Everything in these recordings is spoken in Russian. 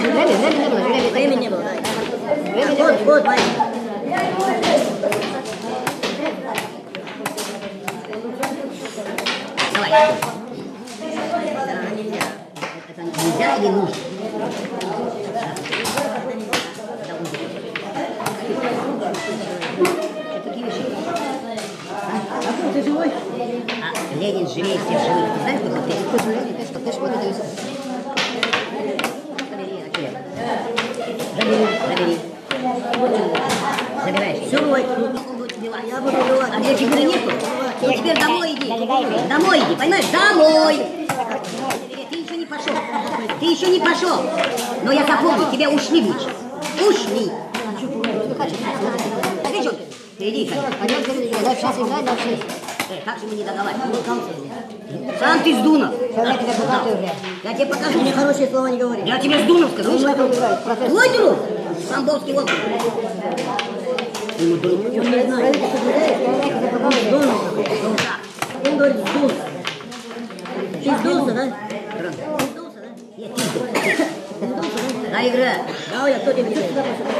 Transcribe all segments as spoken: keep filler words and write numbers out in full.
Времени не было, да. Вот, вот, Ваня. Давай. Нельзя или нужно? Ты живой? А, Ленин живее всех живых. Ты знаешь, кто ты? Кто живой? Что ты живой? Забери, забери. Забираешь. Все, я буду убивать. А где тебя нету? Ну теперь домой иди. Домой иди, понимаешь? Домой. Ты еще не пошел. Ты еще не пошел. Но я запомню, тебя ушли лучше. Ушли. Ты иди, сейчас играй на все. Как же мы не договариваемся? Сам ты с Дунов. Я тебе покажу. Мне хорошие слова не говори. Я тебе с Дунов скажу. Твой друг? Тамбовский округ. Ему друг. Он не знает. Дунов. Он говорит Дунов. Ты сдулся, да? Ты сдулся, да? Я ты сдулся. Да, игра. Да, я кто тебе играет?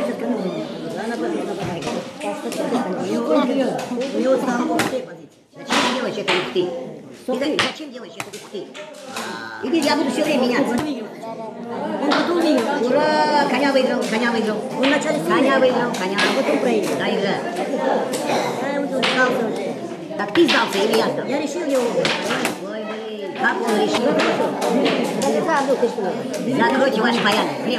У него там позиции. Зачем делаешь это ух ты? Зачем делаешь это ух ты? Иди, я буду все время меняться. Он потом выиграл. Ура! Коня выиграл, коня выиграл. Он вначале коня выиграл, коня. А потом проиграл. Да, игра. Я ему тут сдался уже. Так ты сдался или я сдался? Я решил его. Ой, блин. Как он решил? Закройте ваш порядок. Грел.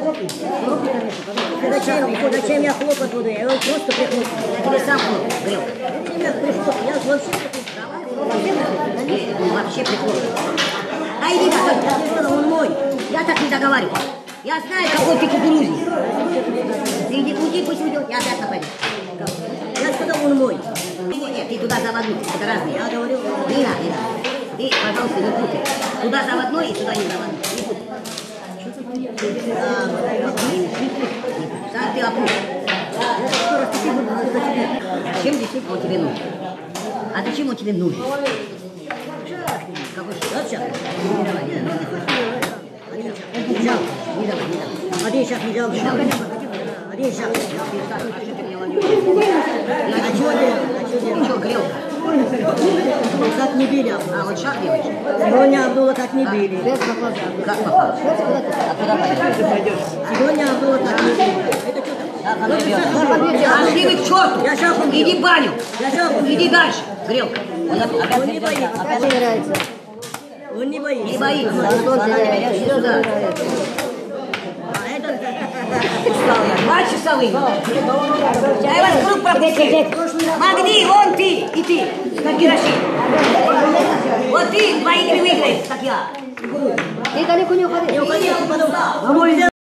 Зачем, зачем я хлопать буду? Я его просто прихлопну. Я тебе сам хлопну, Грел. Зачем я прихлопну? Я вообще прихлопну. Вообще прихлопну. А иди давай. Он мой. Я так не договариваюсь. Я знаю, какой ты кукурузник. Ты иди, уйди, пусть уйдет. Я обязательно пойду. Я сказал, он мой. Нет, ты туда заводной. Это разные. Я говорю, не надо, не надо. Ты, пожалуйста, не путай. Туда заводной и сюда не заводной. Не путай. Сам ты опусти. Зачем здесь он тебе нужен? А зачем он тебе нужен? Какой шаг? Не давай, не давай. Не жалко, не давай, не давай. Один шаг не жалко. Один шаг. А чего делать? Что, грел? Как не били. А вот шаг делаешь? Сегодня Абдулла как не били. Как попал? А куда пойдешь? Сегодня Абдулла как не били. Пошли вы к черту! Иди в баню! Иди дальше! Грелка! Он не боится. Он не боится. Не боится. Сюда. Два часовые. Я вас круг пропустил. Магни, вон ты и ты. Как Героши. Вот ты два игры выиграешь, как я. Ты далеко не уходи. Не уходи, я упаду.